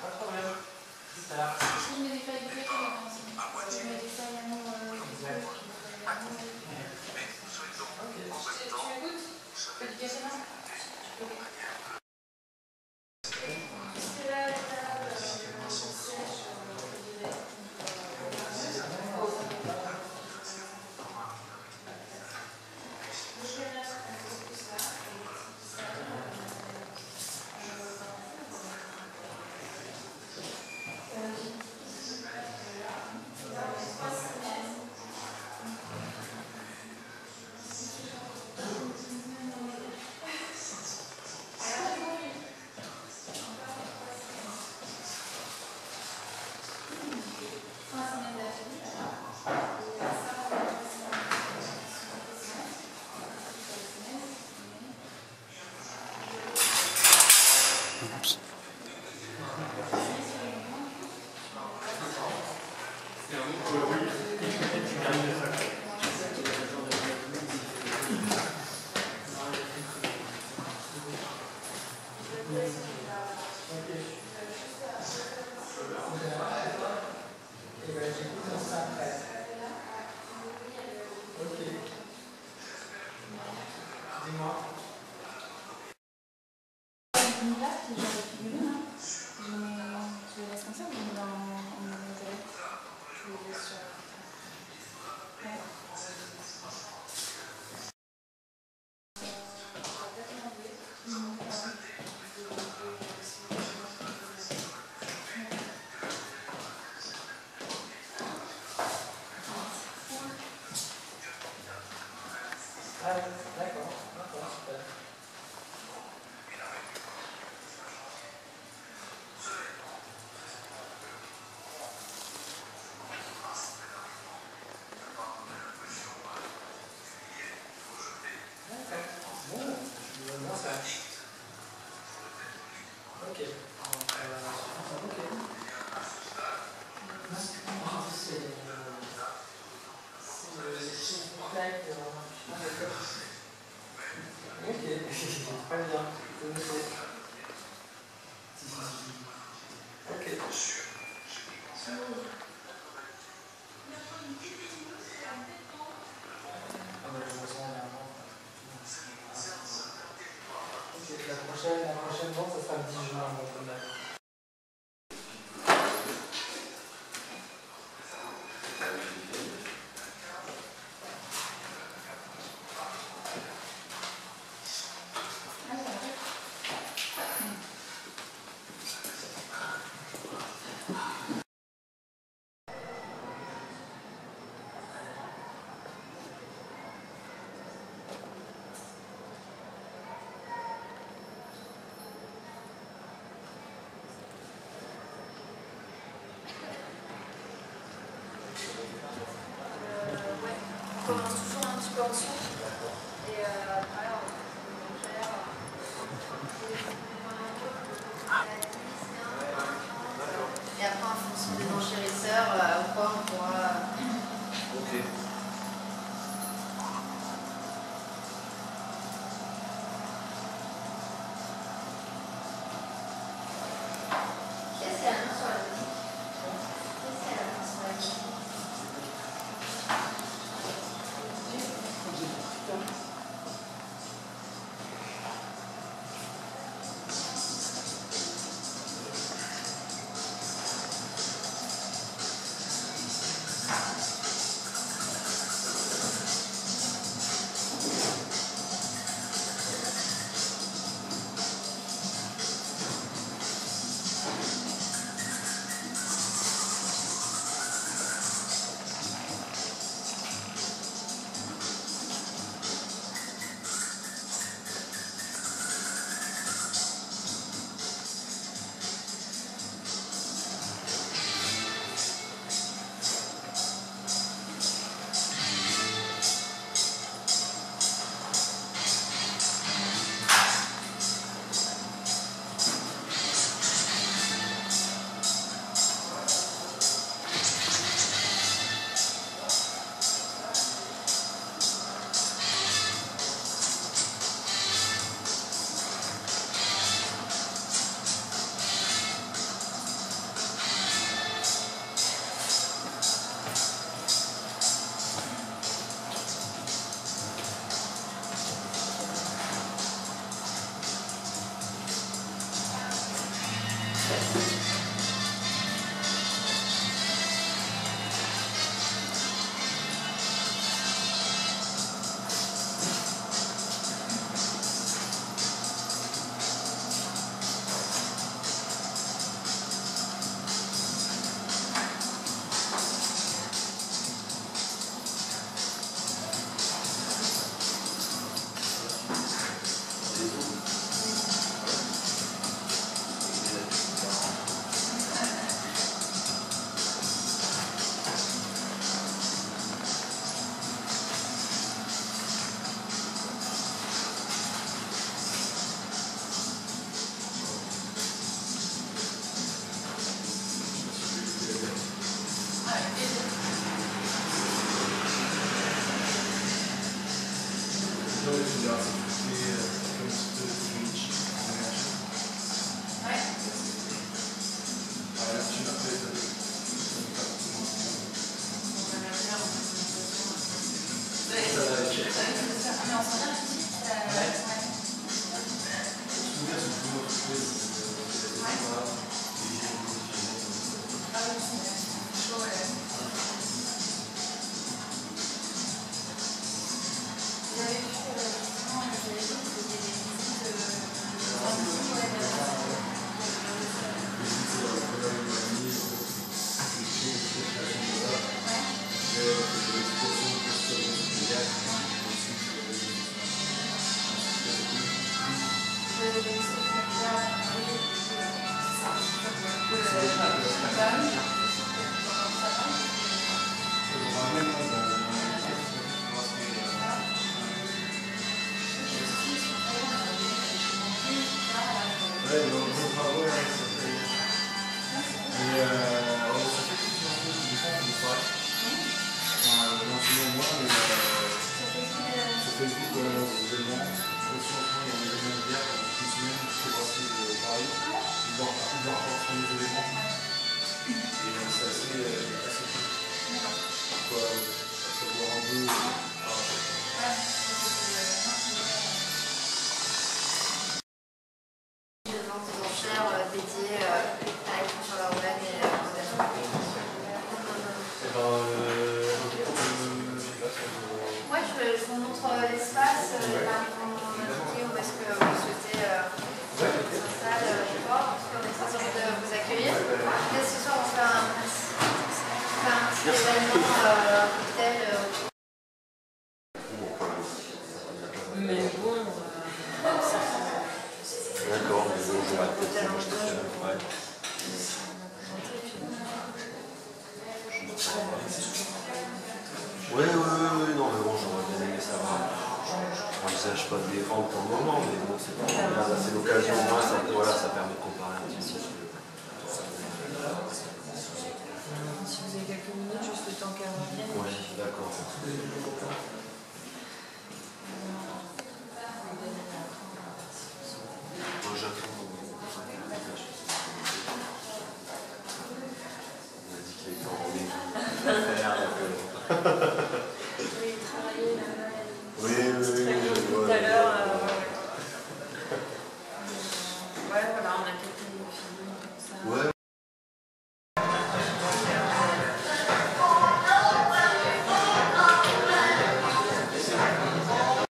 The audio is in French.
pas de problème. Super. Je mets des feuilles de papier maintenant. Je mets des feuilles à nous. Exact. Tu m'écoutes? Tu peux te dire ça? D'accord, super. La prochaine vente, ça sera le 10 juin. On commence toujours un petit peu en dessous. Et après, on gère. Et après, en fonction des enchérisseurs, quoi, on pourra. Ok. Qu'est-ce qu'il y a là sur la musique? Qu'est-ce qu'il y a là sur la musique? on s'en vient tout de suite. Dédié à la culture urbaine et à ouais, je vous montre l'espace, indiquer où est-ce que vous souhaitez s'installer, je crois, parce qu'on est très heureux de vous accueillir. Et ce soir, on fait un petit événement cocktail. Mais bon, d'accord, mais bon, je vais peut-être oui, non, mais bon, j'aurais bien aimé savoir. Je n'envisage pas de les vendre pour le moment, mais bon, c'est l'occasion, moi, voilà, ça permet de comparer un petit peu. si vous avez quelques minutes, juste le temps qu'elle revienne. Oui, d'accord. Moi, j'attends. On a dit qu'il y avait un rendez-vous à faire.